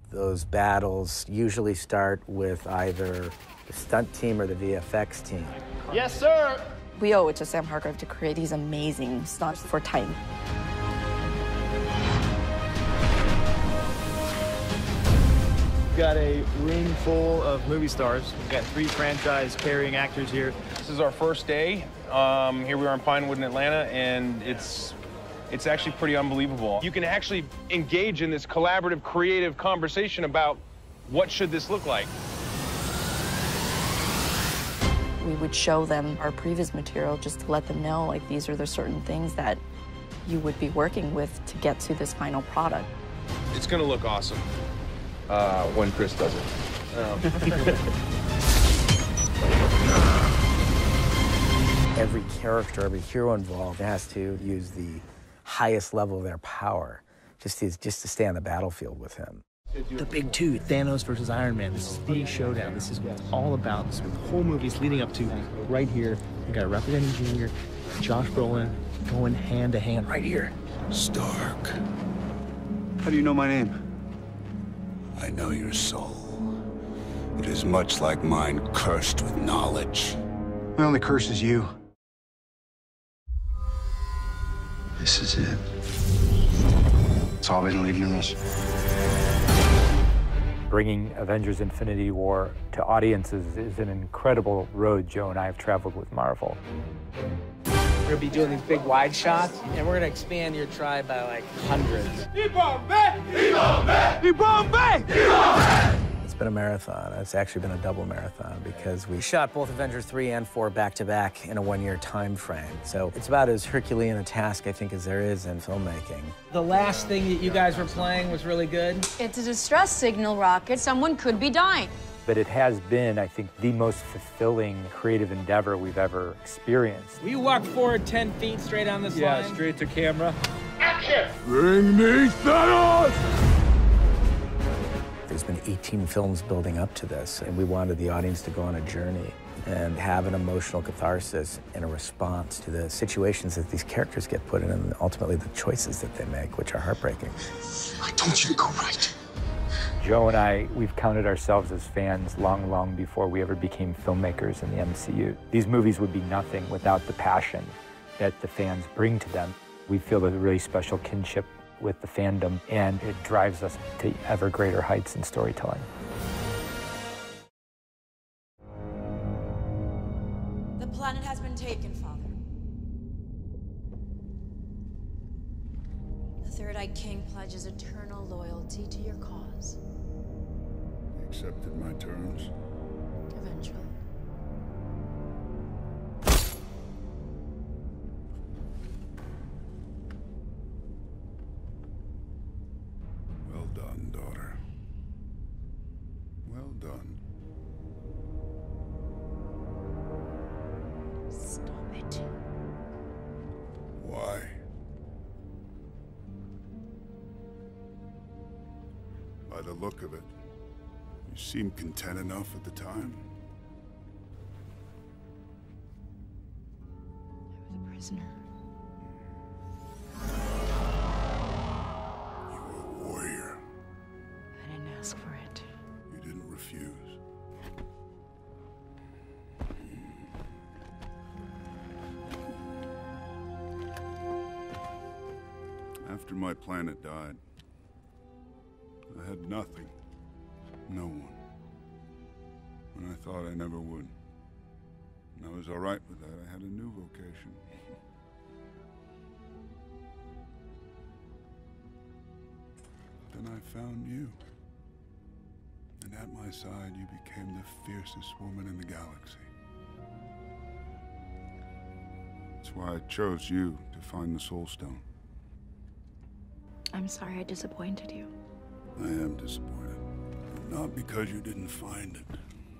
Those battles usually start with either the stunt team or the VFX team. Yes, sir. We owe it to Sam Hargrave to create these amazing stunts for Titan. We've got a room full of movie stars. We've got 3 franchise-carrying actors here. This is our first day. Here we are in Pinewood in Atlanta, and it's actually pretty unbelievable. You can actually engage in this collaborative, creative conversation about what should this look like. We would show them our previous material just to let them know, like, these are the certain things that you would be working with to get to this final product. It's gonna look awesome when Chris does it. Every character, every hero involved has to use the highest level of their power just to stay on the battlefield with him. The big two, Thanos versus Iron Man. This is the showdown. This is what it's all about. This is what the whole movie is leading up to. Right here, we got Robert Downey Jr., Josh Brolin going hand to hand right here. Stark. How do you know my name? I know your soul. It is much like mine, cursed with knowledge. My only curse is you. This is it. It's all been leading to this. Bringing Avengers Infinity War to audiences is an incredible road Joe and I have traveled with Marvel. We're gonna be doing these big wide shots, and we're gonna expand your tribe by like hundreds. It's been a marathon. It's actually been a double marathon because we shot both Avengers 3 and 4 back-to-back in a 1-year time frame. So it's about as Herculean a task, I think, as there is in filmmaking. The last thing that you guys were playing was really good. It's a distress signal rocket. Someone could be dying. But it has been, I think, the most fulfilling creative endeavor we've ever experienced. Will you walk forward 10 feet straight on this line? Yeah, straight to camera. Action! Bring me Thanos! There's been 18 films building up to this, and we wanted the audience to go on a journey and have an emotional catharsis and a response to the situations that these characters get put in and ultimately the choices that they make, which are heartbreaking. I told you to go right. Joe and I, we've counted ourselves as fans long, long before we ever became filmmakers in the MCU. These movies would be nothing without the passion that the fans bring to them. We feel a really special kinship with the fandom, and it drives us to ever greater heights in storytelling. The planet has been taken, Father. The Third-Eyed King pledges eternal loyalty to your cause. You accepted my terms? Eventually. Well done, daughter. Well done. Stop it. Why? By the look of it, you seemed content enough at the time. I was a prisoner. You were a warrior. I didn't ask for it. You didn't refuse. After my planet died, I had nothing. No one. And I thought I never would. And I was all right with that. I had a new vocation. Then I found you. And at my side, you became the fiercest woman in the galaxy. That's why I chose you to find the Soul Stone. I'm sorry I disappointed you. I am disappointed. Not because you didn't find it.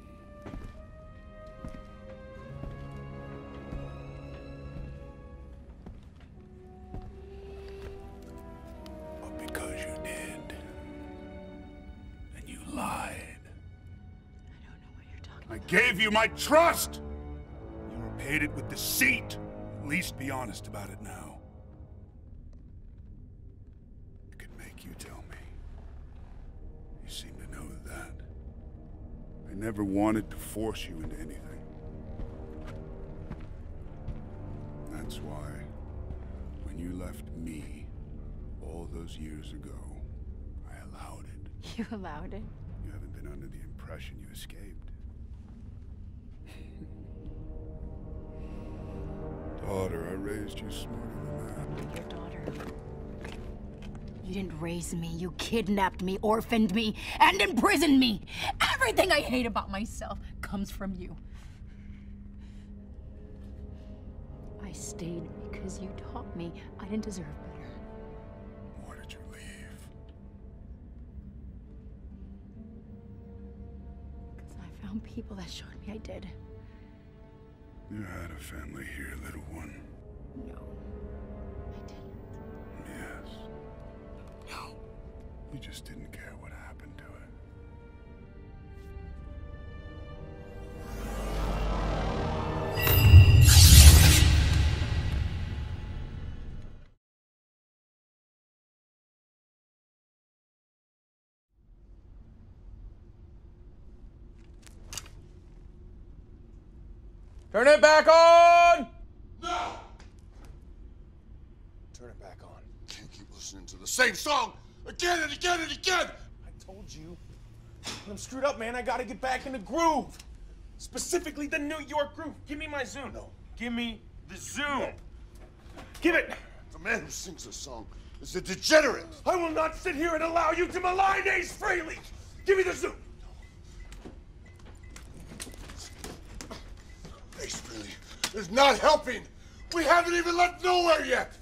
But because you did. And you lied. I don't know what you're talking I about. gave you my trust! You repaid it with deceit. At least be honest about it now. I could make you tell me. You see, I never wanted to force you into anything. That's why, when you left me all those years ago, I allowed it. You allowed it? You haven't been under the impression you escaped. Daughter, I raised you smarter than that. Your daughter. You didn't raise me. You kidnapped me, orphaned me, and imprisoned me. Everything I hate about myself comes from you. I stayed because you taught me I didn't deserve better. Why did you leave? Because I found people that showed me I did. You had a family here, little one. No, I didn't. Yes. No. You just didn't care what happened to it. Turn it back on! No! Turn it back on. Can't keep listening to the same song again and again and again! I told you. I'm screwed up, man. I gotta get back in the groove. Specifically the New York groove. Give me my Zoom. No. Give me the Zoom. Give it. The man who sings this song is a degenerate. I will not sit here and allow you to malign Ace freely. Give me the Zoom. Ace really is not helping. We haven't even left nowhere yet.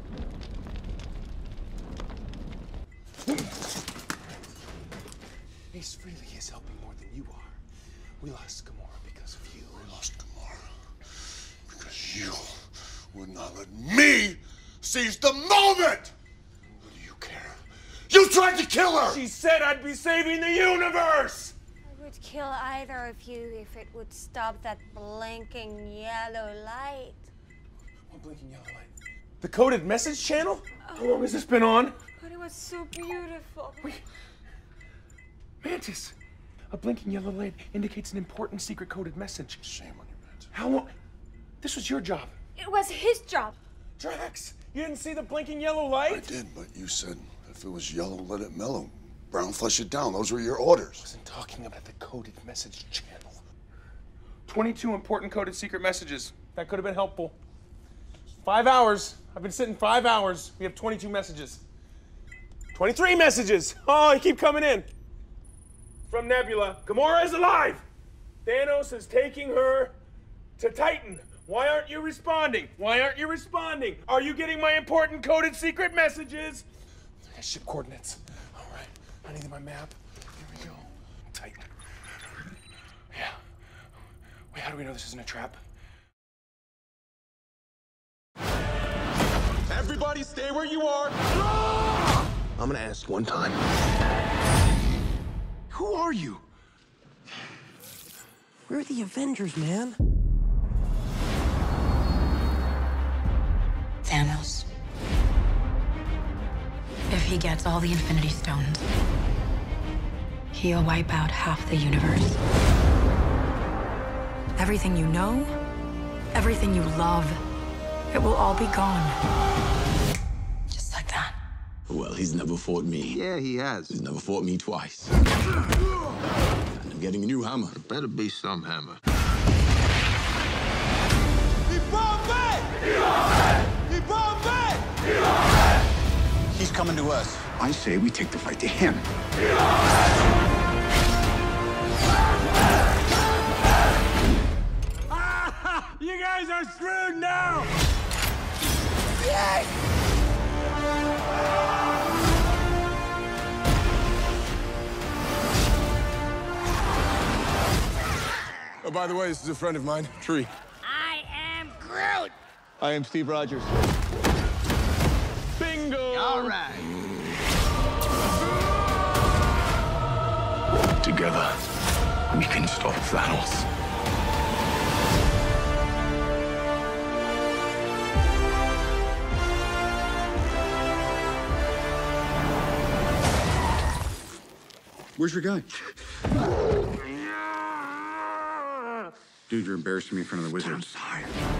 Ace Frehley is helping more than you are. We lost Gamora because of you. We lost Gamora because you would not let me seize the moment. What do you care? You tried to kill her. She said I'd be saving the universe. I would kill either of you if it would stop that blinking yellow light. What blinking yellow light? The coded message channel? How long has this been on? But it was so beautiful. Wait. Mantis, a blinking yellow light indicates an important secret coded message. Shame on you, Mantis. How long? This was your job. It was his job. Drax, you didn't see the blinking yellow light? I did, but you said if it was yellow, let it mellow. Brown, flush it down. Those were your orders. I wasn't talking about the coded message channel. 22 important coded secret messages. That could have been helpful. 5 hours. I've been sitting 5 hours. We have 22 messages. 23 messages. Oh, they keep coming in. From Nebula. Gamora is alive. Thanos is taking her to Titan. Why aren't you responding? Why aren't you responding? Are you getting my important coded secret messages? Ship coordinates. All right. I need my map. Here we go. Titan. Yeah. Wait, how do we know this isn't a trap? Everybody stay where you are. I'm gonna ask one time. Who are you? We're the Avengers, man. Thanos. If he gets all the Infinity Stones, he'll wipe out half the universe. Everything you know, everything you love, it will all be gone. Just like that. Well, he's never fought me. Yeah, he has. He's never fought me twice. And I'm getting a new hammer. It better be some hammer. He's coming to us. I say we take the fight to him. You guys are screwed now! Oh, by the way, this is a friend of mine, Tree. I am Groot. I am Steve Rogers. Bingo! All right. Together, we can stop Thanos. Where's your guy? Dude, you're embarrassing me in front of the wizards. I'm sorry.